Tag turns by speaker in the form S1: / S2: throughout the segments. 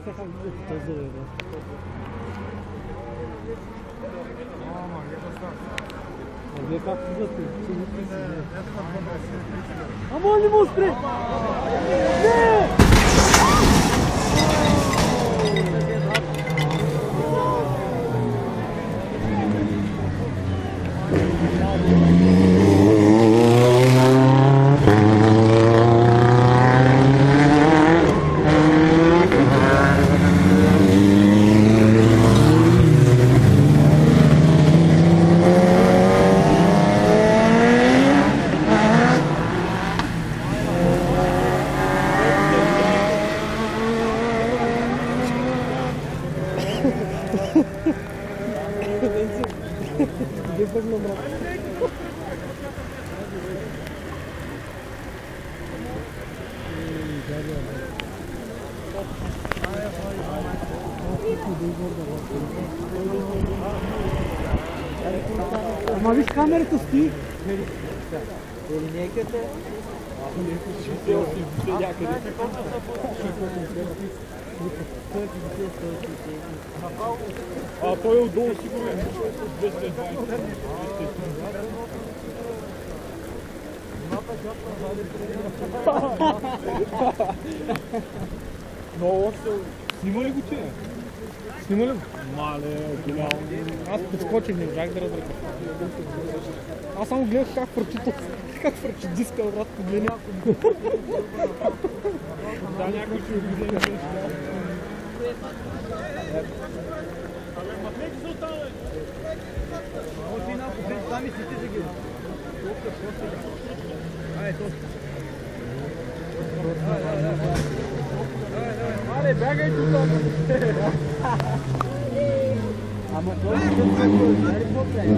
S1: Amor, lhe mostrei! Ама виж камерата стои.
S2: А той е отдолу сигурно е 220. Но още... Снима ли го ти? Снима ли го? Мале, голямо. Аз подскочих, не можах да разрека. Аз само гледах как фърчи диска, брат, погледни. Да, някой ще обиден нещо. Абе, махнете се оттам, бе!
S1: Още една поглед, там и сите да ги. Ай, точно. Мале, бягай тук! Ама той не е по-правил.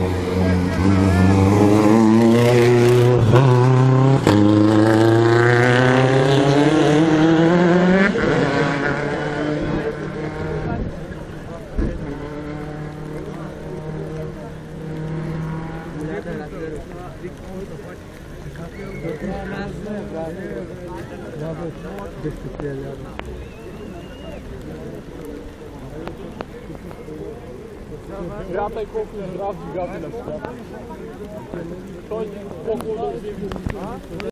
S2: Смятай колко здрав двигателя. Той колко да вземе.